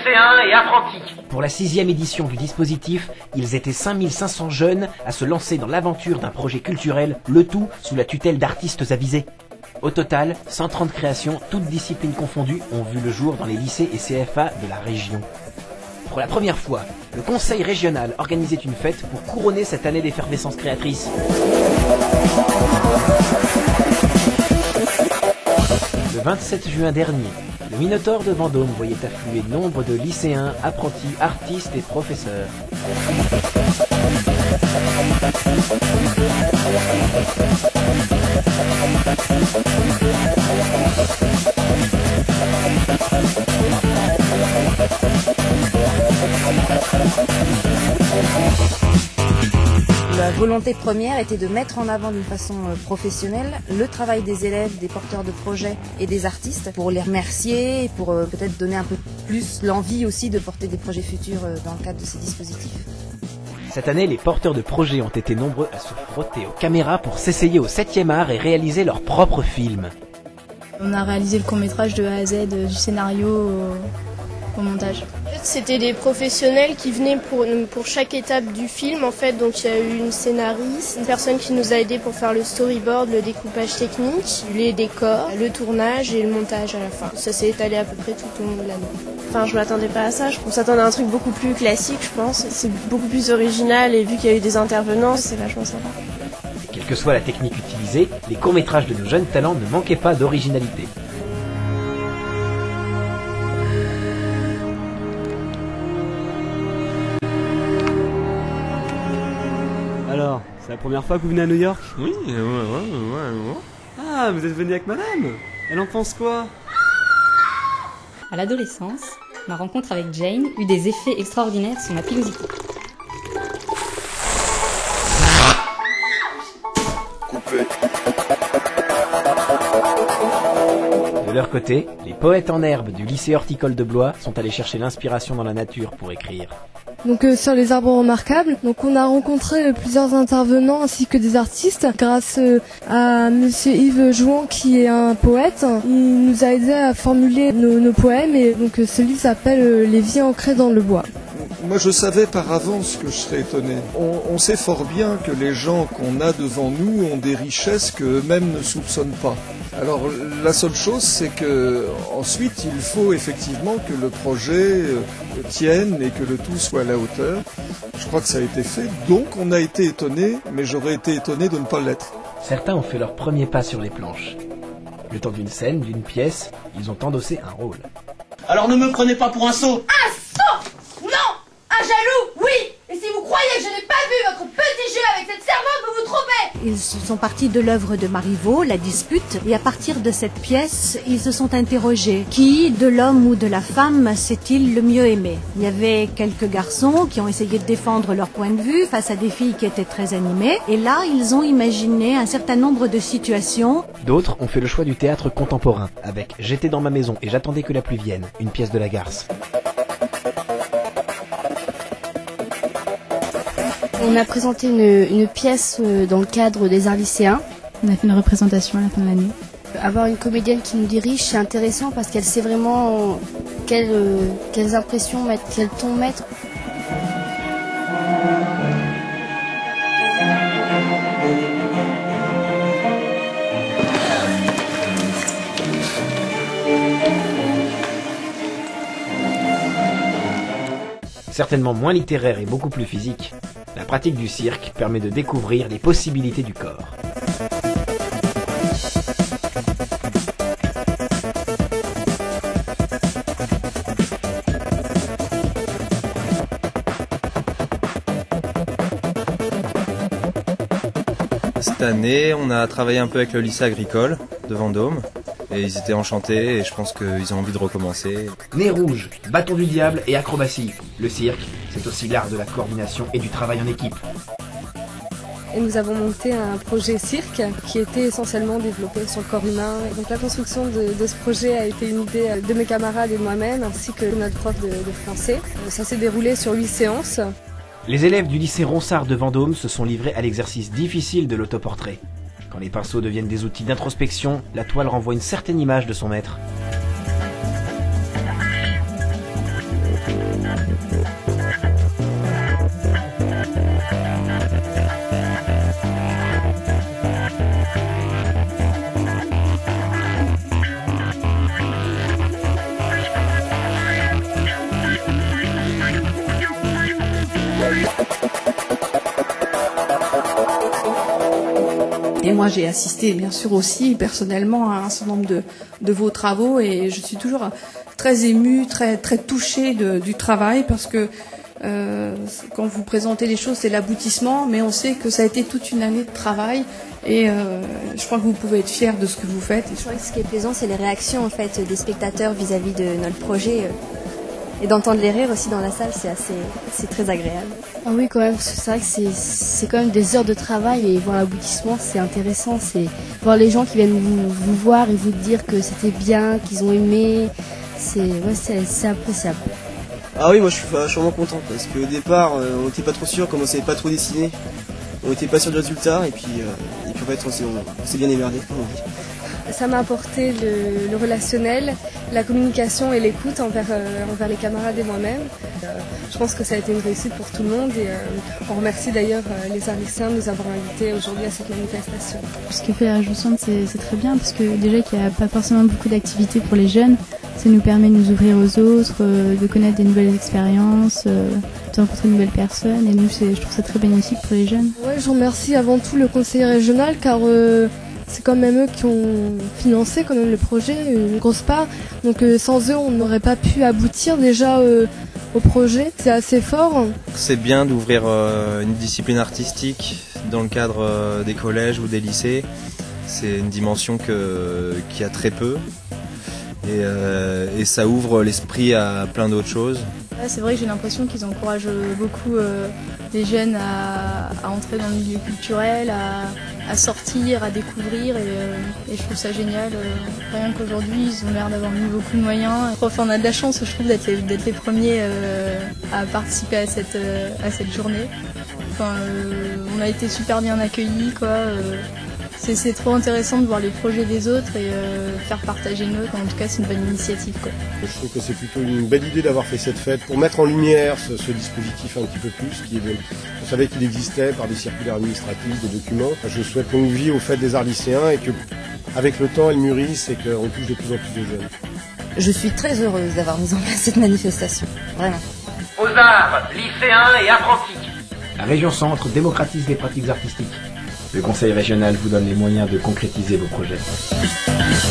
lycéens et apprentis. Pour la 6e édition du dispositif, ils étaient 5500 jeunes à se lancer dans l'aventure d'un projet culturel, le tout sous la tutelle d'artistes avisés. Au total, 130 créations, toutes disciplines confondues, ont vu le jour dans les lycées et CFA de la région. Pour la première fois, le conseil régional organisait une fête pour couronner cette année d'effervescence créatrice. Le 27 juin dernier, le Minotaure de Vendôme voyait affluer nombre de lycéens, apprentis, artistes et professeurs. La volonté première était de mettre en avant d'une façon professionnelle le travail des élèves, des porteurs de projets et des artistes pour les remercier et pour peut-être donner un peu plus l'envie aussi de porter des projets futurs dans le cadre de ces dispositifs. Cette année, les porteurs de projets ont été nombreux à se frotter aux caméras pour s'essayer au 7e art et réaliser leur propre film. On a réalisé le court-métrage de A à Z, du scénario au montage. C'était des professionnels qui venaient pour chaque étape du film en fait, donc il y a eu une scénariste, une personne qui nous a aidé pour faire le storyboard, le découpage technique, les décors, le tournage et le montage à la fin. Ça s'est étalé à peu près tout au long de l'année. Enfin, je m'attendais pas à ça, on s'attendait à un truc beaucoup plus classique je pense, c'est beaucoup plus original et vu qu'il y a eu des intervenants, c'est vachement sympa. Et quelle que soit la technique utilisée, les courts-métrages de nos jeunes talents ne manquaient pas d'originalité. Alors, c'est la première fois que vous venez à New York? Oui, ouais. Ah, vous êtes venu avec madame? Elle en pense quoi? À l'adolescence, ma rencontre avec Jane eut des effets extraordinaires sur ma pilosité. Coupé. De leur côté, les poètes en herbe du lycée horticole de Blois sont allés chercher l'inspiration dans la nature pour écrire. Donc sur les arbres remarquables, donc on a rencontré plusieurs intervenants ainsi que des artistes grâce à monsieur Yves Jouan qui est un poète. Il nous a aidé à formuler nos poèmes et donc celui s'appelle Les vies ancrées dans le bois. Moi je savais par avance que je serais étonné. On sait fort bien que les gens qu'on a devant nous ont des richesses qu'eux-mêmes ne soupçonnent pas. Alors la seule chose c'est que ensuite il faut effectivement que le projet tienne et que le tout soit à la hauteur. Je crois que ça a été fait, donc on a été étonné, mais j'aurais été étonné de ne pas l'être. Certains ont fait leur premier pas sur les planches. Le temps d'une scène, d'une pièce, ils ont endossé un rôle. Alors ne me prenez pas pour un sot. Un sot? Non! Un jaloux? Oui! Et si vous croyez que je n'ai pas vu votre petit jeu avec cette servante, vous vous trompez! Ils sont partis de l'œuvre de Marivaux, La Dispute, et à partir de cette pièce, ils se sont interrogés. Qui, de l'homme ou de la femme, s'est-il le mieux aimé? Il y avait quelques garçons qui ont essayé de défendre leur point de vue face à des filles qui étaient très animées, et là, ils ont imaginé un certain nombre de situations. D'autres ont fait le choix du théâtre contemporain, avec J'étais dans ma maison et j'attendais que la pluie vienne, une pièce de Lagarce. On a présenté une pièce dans le cadre des arts lycéens. On a fait une représentation à la fin de l'année. Avoir une comédienne qui nous dirige, c'est intéressant parce qu'elle sait vraiment quelles impressions mettre, quel ton mettre. Certainement moins littéraire et beaucoup plus physique, la pratique du cirque permet de découvrir les possibilités du corps. Cette année, on a travaillé un peu avec le lycée agricole de Vendôme. Et ils étaient enchantés et je pense qu'ils ont envie de recommencer. Nez rouge, bâton du diable et acrobatie. Le cirque, c'est aussi l'art de la coordination et du travail en équipe. Et nous avons monté un projet cirque qui était essentiellement développé sur le corps humain. Donc la construction de ce projet a été une idée de mes camarades et de moi-même ainsi que notre prof de français. Ça s'est déroulé sur 8 séances. Les élèves du lycée Ronsard de Vendôme se sont livrés à l'exercice difficile de l'autoportrait. Quand les pinceaux deviennent des outils d'introspection, la toile renvoie une certaine image de son maître. moi j'ai assisté bien sûr aussi personnellement à un certain nombre de vos travaux et je suis toujours très émue, très touchée du travail parce que quand vous présentez les choses c'est l'aboutissement, mais on sait que ça a été toute une année de travail et je crois que vous pouvez être fiers de ce que vous faites. Je crois que ce qui est plaisant c'est les réactions en fait des spectateurs vis-à-vis de notre projet. Et d'entendre les rires aussi dans la salle, c'est très agréable. Ah oui, quand même, c'est vrai que c'est quand même des heures de travail et voir l'aboutissement, c'est intéressant. C'est voir les gens qui viennent vous voir et vous dire que c'était bien, qu'ils ont aimé, c'est appréciable. Ah oui, moi je suis vraiment content parce qu'au départ, on n'était pas trop sûr, comme on savait pas trop dessiner, on n'était pas sûr du résultat et puis en fait on s'est bien émerdé. Ça m'a apporté le relationnel, la communication et l'écoute envers les camarades et moi-même. Je pense que ça a été une réussite pour tout le monde et on remercie d'ailleurs les Arlésiens de nous avoir invités aujourd'hui à cette manifestation. Ce que fait la Joussante, c'est très bien parce que déjà qu'il n'y a pas forcément beaucoup d'activités pour les jeunes, ça nous permet de nous ouvrir aux autres, de connaître des nouvelles expériences, de rencontrer de nouvelles personnes et nous je trouve ça très bénéfique pour les jeunes. Ouais, je remercie avant tout le conseiller régional car c'est quand même eux qui ont financé quand même le projet, une grosse part. Donc sans eux, on n'aurait pas pu aboutir déjà au projet. C'est assez fort. C'est bien d'ouvrir une discipline artistique dans le cadre des collèges ou des lycées. C'est une dimension qui a très peu. Et ça ouvre l'esprit à plein d'autres choses. Ouais, c'est vrai que j'ai l'impression qu'ils encouragent beaucoup les jeunes à entrer dans le milieu culturel, à sortir, à découvrir et je trouve ça génial. Rien qu'aujourd'hui, ils ont l'air d'avoir mis beaucoup de moyens. Enfin, on a de la chance, je trouve, d'être les premiers à participer à cette journée. Enfin, on a été super bien accueillis, quoi. C'est trop intéressant de voir les projets des autres et faire partager nos. En tout cas, c'est une bonne initiative, quoi. Je trouve que c'est plutôt une belle idée d'avoir fait cette fête pour mettre en lumière ce dispositif un petit peu plus. On savait qu'il existait par des circulaires administratifs, des documents. Je souhaite longue vie aux fêtes des arts lycéens et qu'avec le temps, elles mûrissent et qu'on touche de plus en plus de jeunes. Je suis très heureuse d'avoir mis en place cette manifestation, vraiment. Aux arts, lycéens et apprentis. La région Centre démocratise les pratiques artistiques. Le conseil régional vous donne les moyens de concrétiser vos projets.